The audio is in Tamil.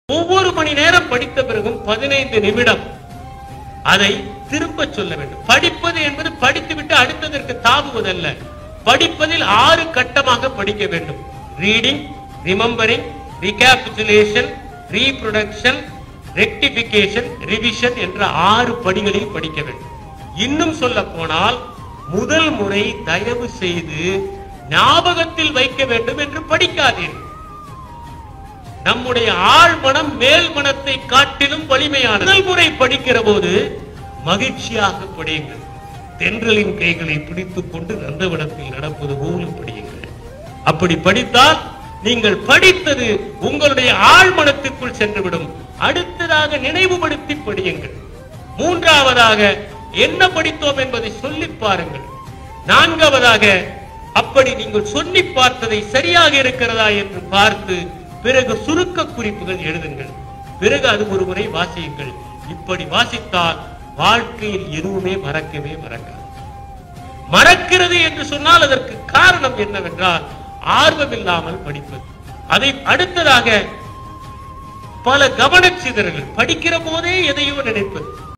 ஒவ்வொரு மணி நேரம் படித்த பிறகும் 15 நிமிடம் அதை திரும்ப சொல்ல வேண்டும். படிப்பது என்பது படித்துவிட்டு அடுத்ததற்கு தாவுவதல்ல. படிப்பதில் 6 கட்டமாக படிக்க வேண்டும். Reading, remembering, recapitulation, reproduction, rectification, revision என்ற 6 படிகளில் படிக்க வேண்டும். இன்னும் சொல்ல போனால் முதல் முறை தயவு செய்து ஞாபகத்தில் வைக்க வேண்டும் என்று படிக்காதீர்கள். நம்முடைய ஆழ் மனம் மேல் மனத்தை காட்டிலும் வலிமையான முதல் முறை படிக்கிற போது மகிழ்ச்சியாக படியுங்கள். தென்றலின் கைகளை பிடித்துக் கொண்டு நந்தவனத்தில் நடப்பது போலும் படியுங்கள். அப்படி படித்தால் நீங்கள் படித்தது உங்களுடைய ஆழ் மனத்திற்குள் சென்றுவிடும். அடுத்ததாக நினைவுபடுத்தி படியுங்கள். மூன்றாவதாக என்ன படித்தோம் என்பதை சொல்லி பாருங்கள். நான்காவதாக அப்படி நீங்கள் சொல்லி பார்த்ததை சரியாக இருக்கிறதா என்று பார்த்து பிறகு சுருக்க குறிப்புகள் எழுதுங்கள். பிறகு அது ஒரு முறை வாசியுங்கள். இப்படி வாசித்தால் வாழ்க்கையில் எதுவுமே மறக்கவே மறக்காது. மறக்கிறது என்று சொன்னால் அதற்கு காரணம் என்னவென்றால் ஆர்வமில்லாமல் படிப்பது. அதை அடுத்ததாக பல கவனச்சிதறல்கள், படிக்கிற போதே எதையோ நினைப்பது.